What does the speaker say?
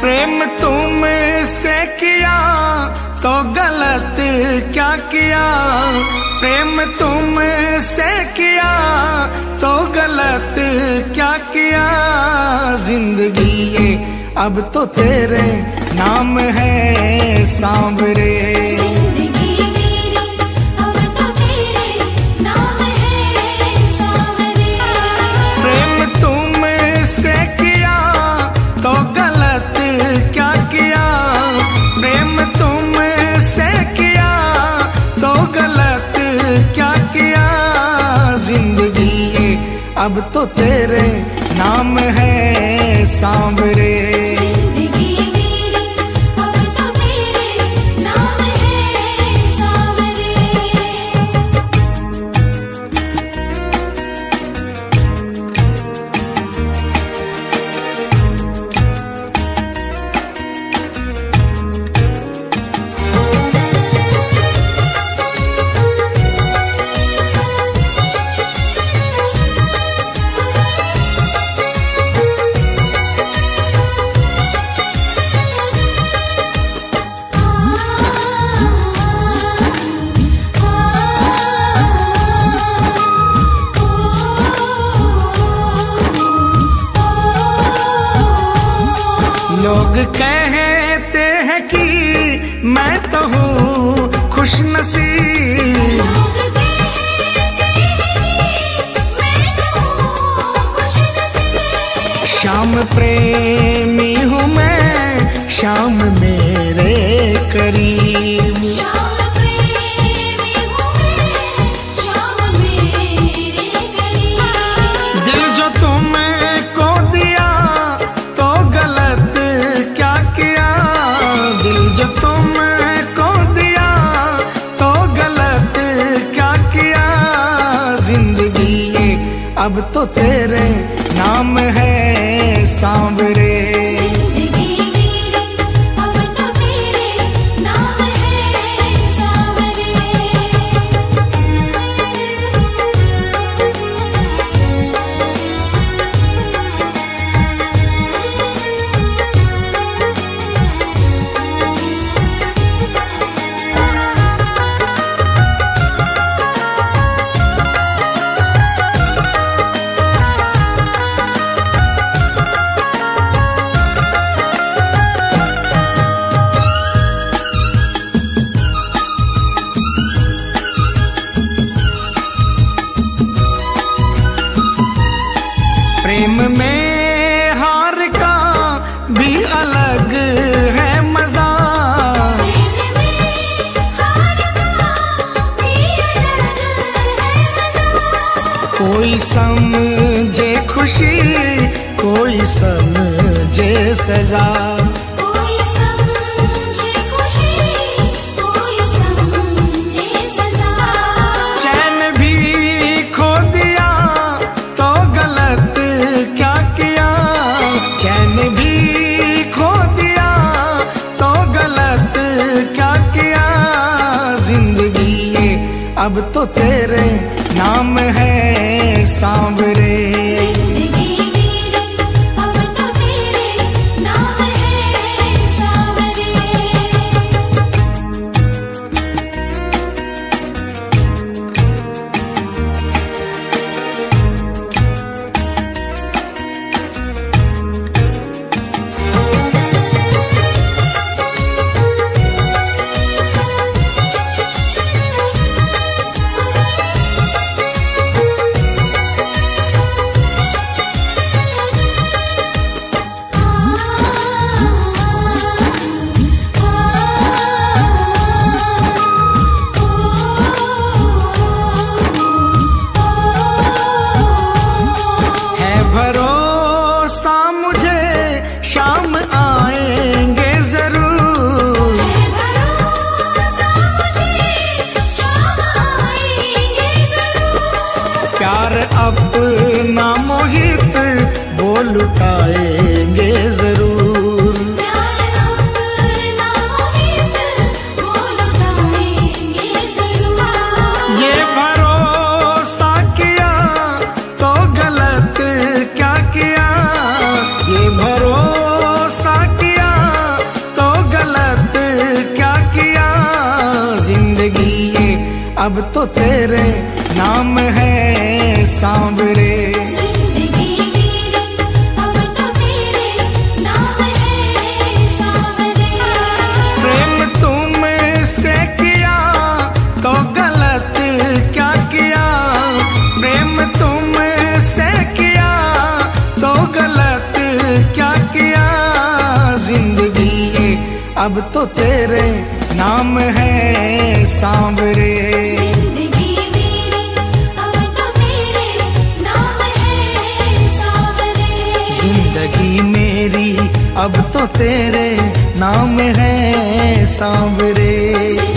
प्रेम तुमसे किया तो गलत क्या किया, प्रेम तुमसे किया तो गलत क्या किया। जिंदगी ये अब तो तेरे नाम है सांवरे, जिंदगी मेरी अब तो तेरे नाम है सांवरे। प्रेम तुमसे किया तो गलत क्या किया, प्रेम तुमसे किया तो गलत क्या किया। जिंदगी ये अब तो तेरे नाम है सांवरे, जिंदगी मेरी अब तो तेरे नाम है सांवरे। लोग कहते हैं कि मैं तो हूँ खुशनसीब, लोग कहते हैं कि मैं तो हूँ खुशनसीब। शाम प्रेमी हूँ मैं, शाम मेरे करीब। शाम प्रेमी हूँ मैं, शाम मेरे करीब। दिल जो तुमको दिया तो गलत क्या किया, दिल जो तुमको दिया तो गलत क्या किया। जिंदगी ये अब तो तेरे नाम है सांवरे, जिंदगी मेरी अब तो तेरे नाम है सांवरे। प्रेम में हार का भी अलग है मजा, प्रेम में हार का भी अलग है मजा। कोई समझे खुशी कोई समझे सजा। कोई समझे खुशी, कोई समझे सजा। चैन भी खो दिया तो गलत क्या किया, चैन भी खो दिया तो गलत क्या किया। जिंदगी ये अब तो तेरे नाम है सांवरे, जिंदगी मेरी अब तो तेरे नाम है सांवरे। अब तो तेरे नाम है सांवरे। जिंदगी मेरी अब तो तेरे नाम है सांवरे। प्रेम तुमसे किया तो गलत क्या किया, प्रेम तुमसे किया तो गलत क्या किया। जिंदगी ये अब तो तेरे नाम है सांवरे। जिंदगी मेरी अब तो तेरे नाम है सांवरे। जिंदगी मेरी अब तो तेरे नाम है सांवरे।